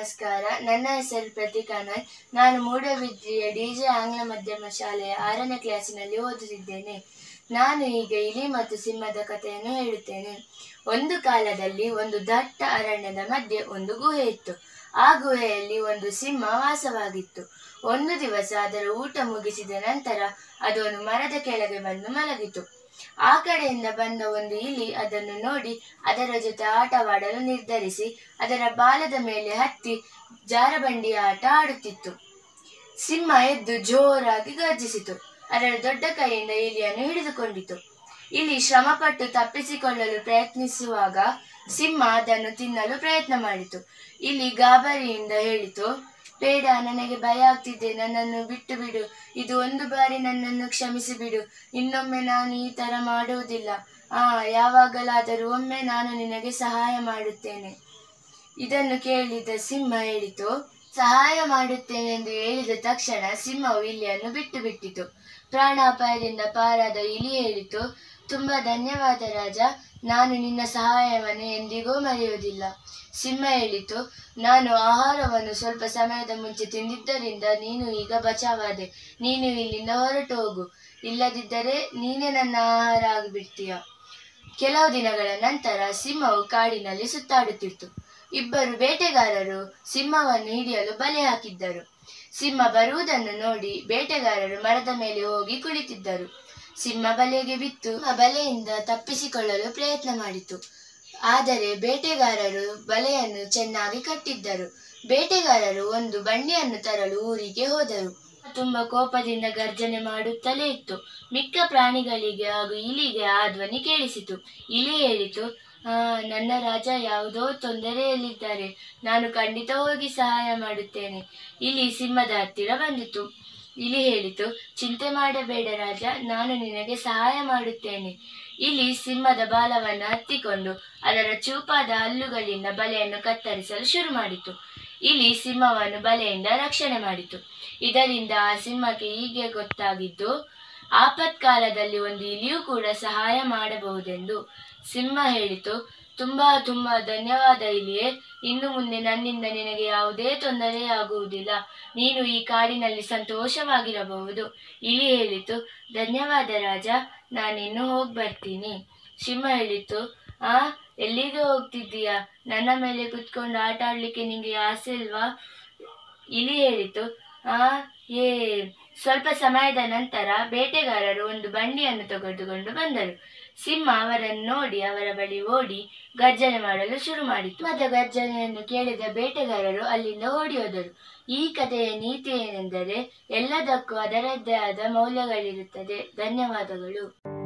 ನಮಸ್ಕಾರ. ನನ್ನ ಹೆಸರು ಪ್ರತೀಕಾನಂದ್. ನಾನು ಮೂಡಬಿದ್ರಿಯ ಡಿಜೆ ಆಂಗ್ಲ ಮಾಧ್ಯಮ ಶಾಲೆಯ 6ನೇ ಕ್ಲಾಸಿನಲ್ಲಿ ಓದುತ್ತಿದ್ದೇನೆ. ನಾನು ಈಗ ಇಲಿ ಮತ್ತು ಸಿಂಹದ ಕಥೆಯನ್ನು ಹೇಳುತ್ತೇನೆ. ಒಂದು ಕಾಲದಲ್ಲಿ ಒಂದು ದಟ್ಟ ಅರಣ್ಯದ ಮಧ್ಯೆ ಒಂದು ಗುಹೆ ಇತ್ತು. ಆ ಗುಹೆಯಲ್ಲಿ ಒಂದು ಸಿಂಹ ವಾಸವಾಗಿತ್ತು. ಒಂದು ದಿವಸ ಅದರ ಊಟ ಮುಗಿಸಿದ ನಂತರ ಅದು ಒಂದು ಮರದ ಕೆಳಗೆ ಬಂದು ಮಲಗಿತು. ಆ ಕಡೆಯಿಂದ ಬಂದ ಒಂದು ಇಲಿ ಅದನ್ನು ನೋಡಿ ಅದರ ಜೊತೆ ಆಟವಾಡಲು ನಿರ್ಧರಿಸಿ ಅದರ ಬಾಲದ ಮೇಲೆ ಹತ್ತಿ ಜಾರಬಂಡಿಯ ಆಟ ಆಡುತ್ತಿತ್ತು. ಸಿಂಹ ಎದ್ದು ಜೋರಾಗಿ ಗರ್ಜಿಸಿತು. ಅದರ ದೊಡ್ಡ ಕೈಯಿಂದ ಇಲಿಯನ್ನು ಹಿಡಿದುಕೊಂಡಿತು. ಇಲಿ ಶ್ರಮಪಟ್ಟು ತಪ್ಪಿಸಿಕೊಳ್ಳಲು ಪ್ರಯತ್ನಿಸುವಾಗ ಸಿಂಹ ಅದನ್ನು ತಿನ್ನಲು ಪ್ರಯತ್ನ ಮಾಡಿತು. ಇಲಿ ಗಾಬರಿಯಿಂದ ಹೇಳಿತು, ಬೇಡ, ನನಗೆ ಭಯ ಆಗ್ತಿದೆ, ನನ್ನನ್ನು ಬಿಟ್ಟು ಬಿಡು. ಇದು ಒಂದು ಬಾರಿ ನನ್ನನ್ನು ಕ್ಷಮಿಸಿ ಬಿಡು. ಇನ್ನೊಮ್ಮೆ ನಾನು ಈ ತರ ಮಾಡುವುದಿಲ್ಲ. ಯಾವಾಗಲಾದರೂ ಒಮ್ಮೆ ನಾನು ನಿನಗೆ ಸಹಾಯ ಮಾಡುತ್ತೇನೆ. ಇದನ್ನು ಕೇಳಿದ ಸಿಂಹ ಹೇಳಿತು, ಸಹಾಯ ಮಾಡುತ್ತೇನೆ ಎಂದು ಹೇಳಿದ ತಕ್ಷಣ ಸಿಂಹವು ಇಲಿಯನ್ನು ಬಿಟ್ಟು ಬಿಟ್ಟಿತು. ಪ್ರಾಣಾಪಾಯದಿಂದ ಪಾರಾದ ಇಲಿ ಹೇಳಿತು, ತುಂಬಾ ಧನ್ಯವಾದ ರಾಜ, ನಾನು ನಿನ್ನ ಸಹಾಯವನ್ನು ಎಂದಿಗೂ ಮರೆಯುವುದಿಲ್ಲ. ಸಿಂಹ ಹೇಳಿತು, ನಾನು ಆಹಾರವನ್ನು ಸ್ವಲ್ಪ ಸಮಯದ ಮುಂಚೆ ತಿಂದಿದ್ದರಿಂದ ನೀನು ಈಗ ಬಚಾವಾದೆ. ನೀನು ಇಲ್ಲಿಂದ ಹೊರಟು ಹೋಗು, ಇಲ್ಲದಿದ್ದರೆ ನೀನೇ ನನ್ನ ಆಹಾರ ಆಗಿಬಿಡ್ತೀಯ. ಕೆಲವು ದಿನಗಳ ನಂತರ ಸಿಂಹವು ಕಾಡಿನಲ್ಲಿ ಸುತ್ತಾಡುತ್ತಿತ್ತು. ಇಬ್ಬರು ಬೇಟೆಗಾರರು ಸಿಂಹವನ್ನು ಹಿಡಿಯಲು ಬಲೆ ಹಾಕಿದ್ದರು. ಸಿಂಹ ಬರುವುದನ್ನು ನೋಡಿ ಬೇಟೆಗಾರರು ಮರದ ಮೇಲೆ ಹೋಗಿ ಕುಳಿತಿದ್ದರು. ಸಿಂಹ ಬಲೆಗೆ ಬಿತ್ತು ಬಲೆಯಿಂದ ತಪ್ಪಿಸಿಕೊಳ್ಳಲು ಪ್ರಯತ್ನ ಮಾಡಿತು. ಆದರೆ ಬೇಟೆಗಾರರು ಬಲೆಯನ್ನು ಚೆನ್ನಾಗಿ ಕಟ್ಟಿದ್ದರು. ಬೇಟೆಗಾರರು ಒಂದು ಬಂಡಿಯನ್ನು ತರಲು ಊರಿಗೆ ಹೋದರು. ತುಂಬಾ ಕೋಪದಿಂದ ಗರ್ಜನೆ ಮಾಡುತ್ತಲೇ ಇತ್ತು. ಮಿಕ್ಕ ಪ್ರಾಣಿಗಳಿಗೆ ಹಾಗೂ ಇಲಿಗೆ ಆ ಧ್ವನಿ ಕೇಳಿಸಿತು. ಇಲಿ ಹೇಳಿತು, ನನ್ನ ರಾಜ ಯಾವುದೋ ತೊಂದರೆಯಲ್ಲಿದ್ದಾರೆ, ನಾನು ಖಂಡಿತ ಹೋಗಿ ಸಹಾಯ ಮಾಡುತ್ತೇನೆ. ಇಲಿ ಸಿಂಹದ ಹತ್ತಿರ ಬಂದಿತು. ಇಲಿ ಹೇಳಿತು, ಚಿಂತೆ ಮಾಡಬೇಡ ರಾಜ, ನಾನು ನಿನಗೆ ಸಹಾಯ ಮಾಡುತ್ತೇನೆ. ಇಲಿ ಸಿಂಹದ ಬಾಲವನ್ನು ಹತ್ತಿಕೊಂಡು ಅದರ ಚೂಪಾದ ಹಲ್ಲುಗಳಿಂದ ಬಲೆಯನ್ನು ಕತ್ತರಿಸಲು ಶುರು ಮಾಡಿತು. ಇಲಿ ಸಿಂಹವನ್ನು ಬಲೆಯಿಂದ ರಕ್ಷಣೆ ಮಾಡಿತು. ಇದರಿಂದ ಆ ಸಿಂಹಕ್ಕೆ ಹೀಗೆ ಗೊತ್ತಾಗಿದ್ದು, ಆಪತ್ಕಾಲದಲ್ಲಿ ಒಂದು ಇಲಿಯೂ ಕೂಡ ಸಹಾಯ ಮಾಡಬಹುದೆಂದು. ಸಿಂಹ ಹೇಳಿತು, ತುಂಬಾ ತುಂಬಾ ಧನ್ಯವಾದ ಇಲಿಯೇ, ಇನ್ನು ಮುಂದೆ ನನ್ನಿಂದ ನಿನಗೆ ಯಾವುದೇ ತೊಂದರೆಯಾಗುವುದಿಲ್ಲ. ನೀನು ಈ ಕಾಡಿನಲ್ಲಿ ಸಂತೋಷವಾಗಿರಬಹುದು. ಇಲಿ ಹೇಳಿತು, ಧನ್ಯವಾದ ರಾಜ, ನಾನಿನ್ನು ಹೋಗಿ ಬರ್ತೀನಿ. ಸಿಂಹ ಹೇಳಿತು, ಎಲ್ಲಿಗೆ ಹೋಗ್ತಿದ್ದೀಯಾ? ನನ್ನ ಮೇಲೆ ಕುತ್ಕೊಂಡು ಆಟ ಆಡ್ಲಿಕ್ಕೆ ನಿಂಗೆ ಆಸೆ ಇಲ್ವಾ? ಇಲಿ ಹೇಳಿತು, ಸ್ವಲ್ಪ ಸಮಯದ ನಂತರ ಬೇಟೆಗಾರರು ಒಂದು ಬಂಡಿಯನ್ನು ತೆಗೆದುಕೊಂಡು ಬಂದರು. ಸಿಂಹ ಅವರನ್ನು ನೋಡಿ ಅವರ ಬಳಿ ಓಡಿ ಗರ್ಜನೆ ಮಾಡಲು ಶುರು ಮಾಡಿತು. ಸಿಂಹದ ಗರ್ಜನೆಯನ್ನು ಕೇಳಿದ ಬೇಟೆಗಾರರು ಅಲ್ಲಿಂದ ಓಡಿ ಹೋದರು. ಈ ಕಥೆಯ ನೀತಿ ಏನೆಂದರೆ, ಎಲ್ಲದಕ್ಕೂ ಅದರದ್ದೇ ಆದ ಮೌಲ್ಯಗಳಿರುತ್ತದೆ. ಧನ್ಯವಾದಗಳು.